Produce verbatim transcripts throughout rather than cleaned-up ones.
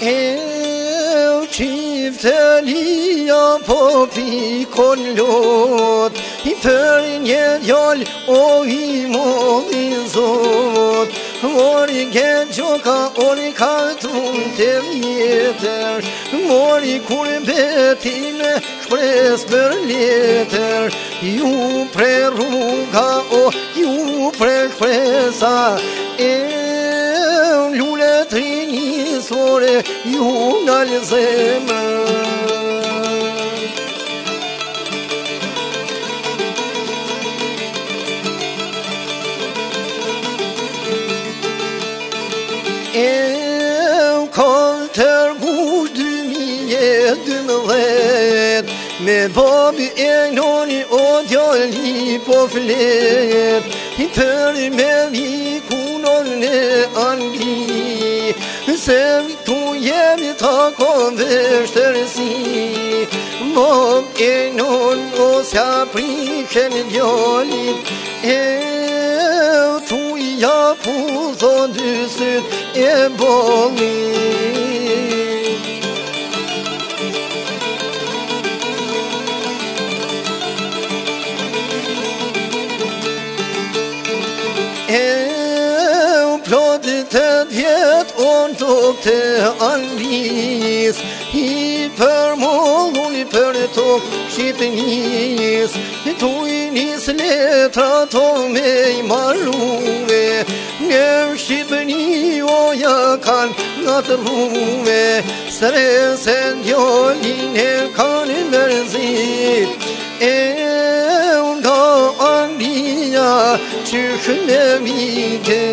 Eu çiftelia po pikon lot I për një djall o I molli zot Mori ke gjoka, ori ka tun të vjetër Mori kur betime shpres për letër Ju pre rruga o ju pre shpresa Eu lule trinisore ju nga lëzemër Eu kom tërgu dy mijë e dymbëdhet Me babi e noni o djali po flet I për me vikunon e Angli Se tu jemi ta kom vështërsi Bab e non o s'ja prishen djalit Eu tu ja pu tho dy syt e bollit Eu plotit të vjet on tok të Anglis I për mollun I për tok Shqipënis Tu I nis letra to me I marruve Në Shqipëni o ja kan nga të rruve Sëresen djallin e kan I mërzit Eu nga Anglia Qysh me mike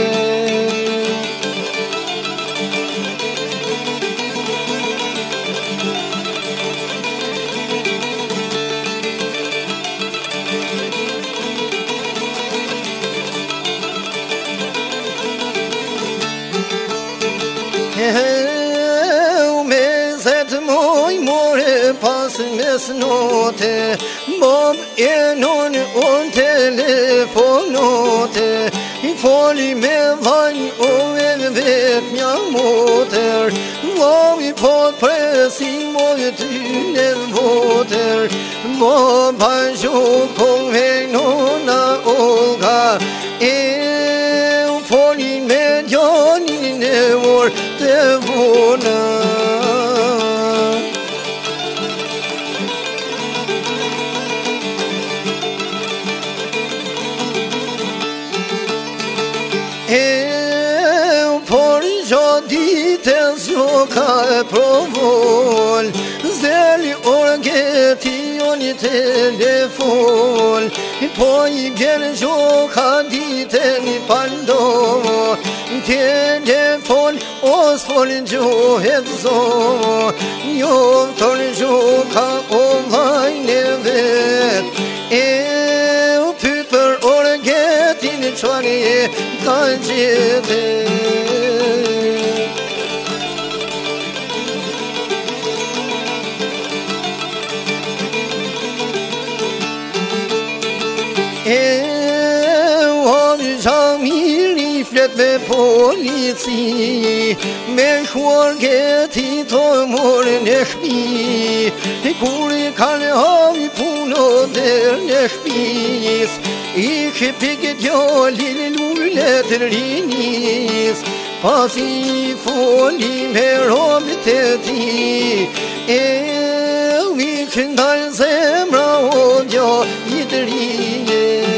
Eu me zet moj more pas mes note Bab e non on telefonote I foli me vaj o e vet mja moter Bab I pot presim o e ty në voter Bab pa shokon e nona Olga Eu foli me djanin e vor të vona Eu por gjatë ditës jo ka e provol Zeli orgeti jo një telefon Po I gjerë gjo ka ditën I pando Telefon o s'fol gjohet zo Jo tër gjo ka o vajnë e vet Eu pyt për orgetin Qani e ka gjete Eu hami gjamiri flet me polici Me shorgeti të morën e shpi Kur I kanë hami puno der në shpis I shpike djallin lullet rinis Pas I foli me robit e ti Eu I shëndal zemra o djallit rinje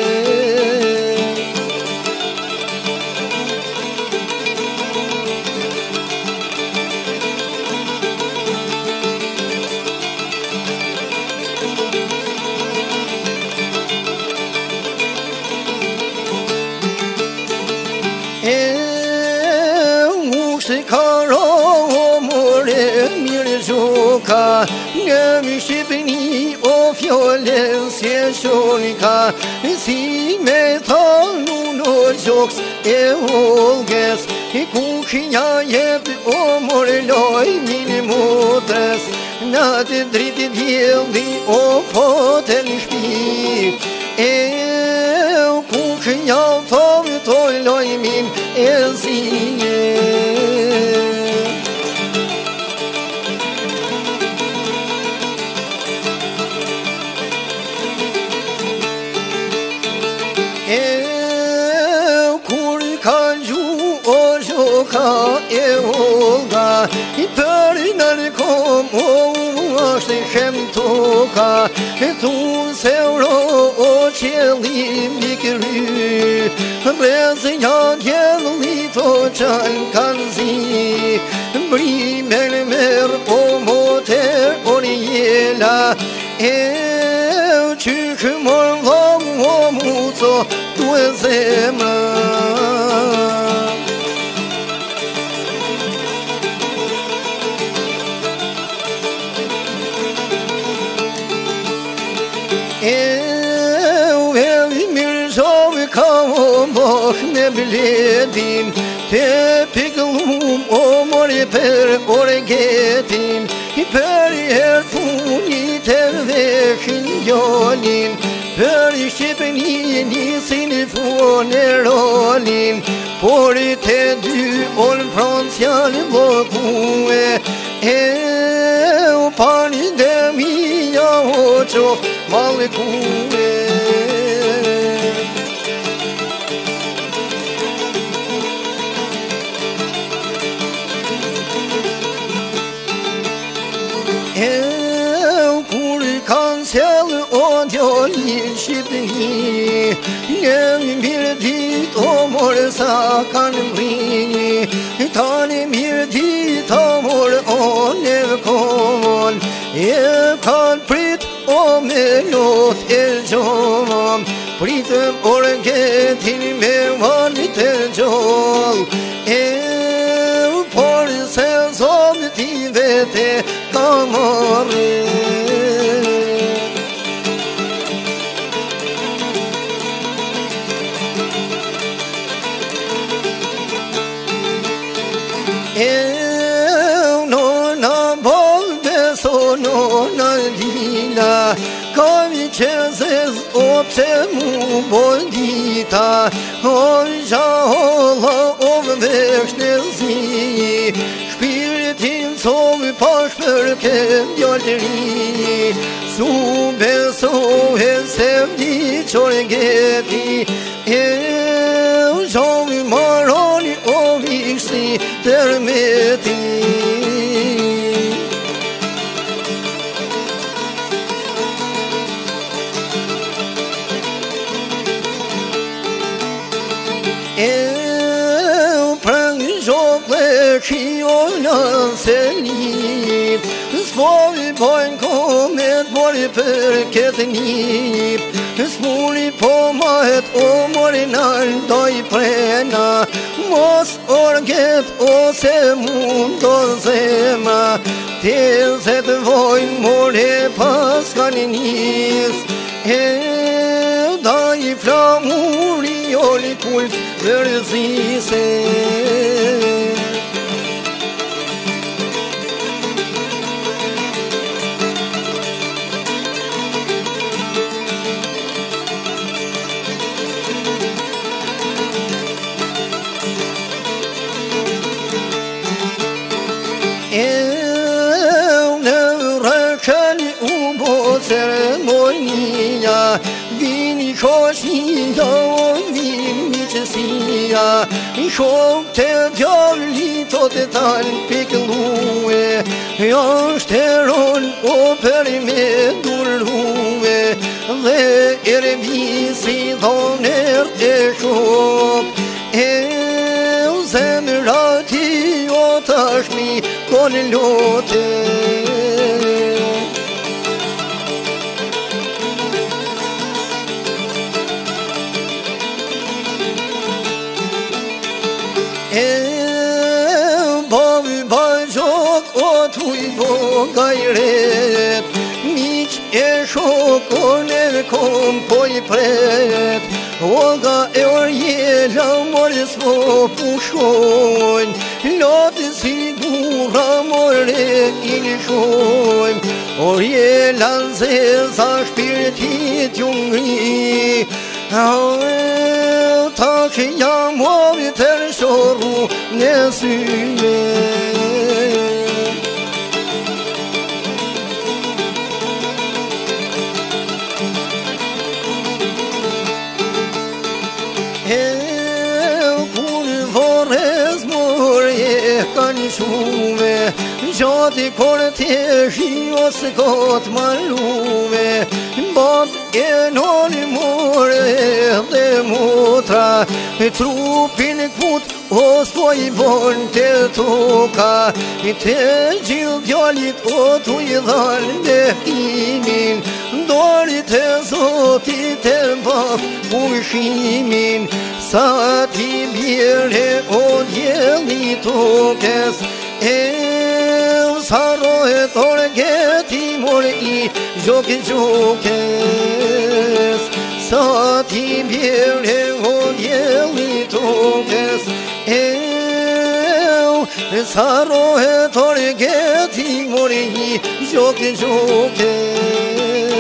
Gjoka Në Shqipëni o fjollen si e shonka Si me thanu në gjoks e olges Ku shinja jep o more loj mini motres Në të driti djeldi o poten shpi E ku shinja thove toj loj min e zije sa e Olga I për në kom o është shem toka Tu se ro o qelim i kry Brezi janë jeli to qanë kanë zi Bri mer mer o moter o njela E qyshë mor dhom o muco tu e zemra Eu evi mirë zove ka o mbok me biletin Te piklum o mori per ore getin I për i her funi të veshin jonin Për i shqipen i nisin i fune rolin Por i te dy on franciali blokue Eu pani dhe mija oqo malikue Eu kur kanë sjellë o djolin Shqipëni Një mirë dit o more sa kanë mrini Tani mirë dit o more o në kon E kanë prit o me lot e gjom Pritëm orë getin me vanit e gjol E por se zonë ti vete ka marrë Eu nona bol beso nona dina Ka mi qezez o pse mu bol dita O gjaholla o vesh në zi Shpiritin som pash për kem djallëri Su beso e se vdi qore geti Eu gjavi maroni o vishti tërmeti Eu prang zhokle qio në senit S'mori pojnë komet mori për këtë njip S'muri po mahet o mori nërë doj prena Mos orget ose mund do zemra Te se të vojnë more pas ka një njës E da i flamuri o li kult vërzise Eu në rëkën u bo ceremonia Vini shoqia o vini qësia Shok të djalli to të talë piklue Jashtë teron o për me durlue Dhe ere visi thoner të shok Eu zemra ti o tashmi kon lote Eu bavi bajok o tuj bo gajret Miq e shok o ne kom po i pret Oga e orjela more s'po pushojnë Lotë sigura more i lëshojnë Orjela zeza shpirtit ju ngri Ta që jam ovi të rëshoru në syve Eu kur vorez mor kanë shume Gjati kore të shios kot malume Bab e noni more dhe mutra Trupin kput o s'po i bon të toka Të gjithë djallit o t'u i dhan dhe imin Dorit e zotit e bab pushimin Sa ti bjere o djeli tokes E sarohet orgeti mor i gjoki gjokes Sa ti bjere o djeli tokes E sarohet orgeti mor i gjoki gjokes